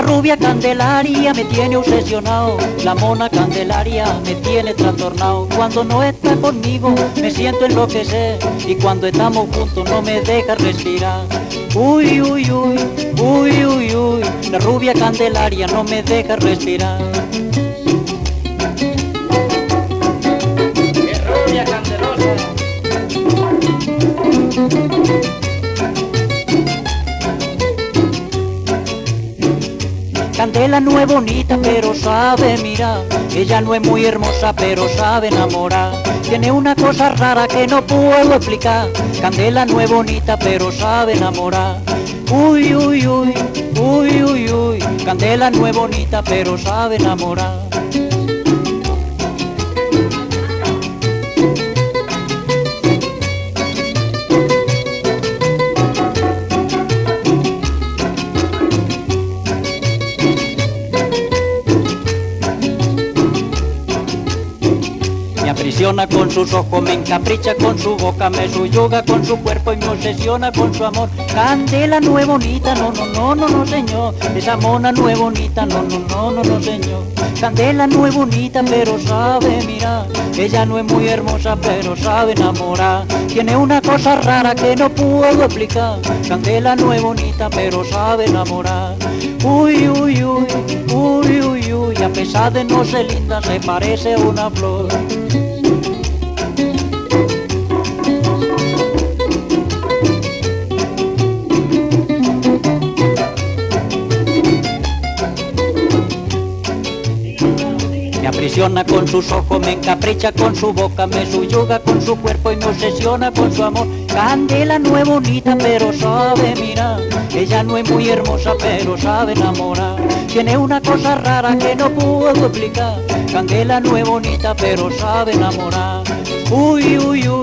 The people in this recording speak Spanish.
rubia Candelaria me tiene obsesionado, la mona Candelaria me tiene trastornado. Cuando no está conmigo me siento enloquecer, y cuando estamos juntos no me deja respirar. Uy, uy, uy, uy, uy, uy, la rubia Candelaria no me deja respirar. ¡Qué rubia candelosa! Candela no es bonita pero sabe mirar, ella no es muy hermosa pero sabe enamorar. Tiene una cosa rara que no puedo explicar, Candela no es bonita pero sabe enamorar. Uy, uy, uy, uy, uy, uy, Candela no es bonita pero sabe enamorar. Me aprisiona con sus ojos, me encapricha con su boca, me subyuga con su cuerpo y me obsesiona con su amor. Candela no es bonita, no, no, no, no, no, señor. Esa mona no es bonita, no, no, no, no, no, señor. Candela no es bonita, pero sabe mirar. Ella no es muy hermosa, pero sabe enamorar. Tiene una cosa rara que no puedo explicar. Candela no es bonita, pero sabe enamorar. Uy, uy, uy, uy, uy, uy, a pesar de no ser linda, se parece a una flor. Me aprisiona con sus ojos, me encapricha con su boca, me subyuga con su cuerpo y me obsesiona con su amor. Candela no es bonita pero sabe mirar, ella no es muy hermosa pero sabe enamorar. Tiene una cosa rara que no puedo explicar, Candela no es bonita pero sabe enamorar. Uy, uy, uy.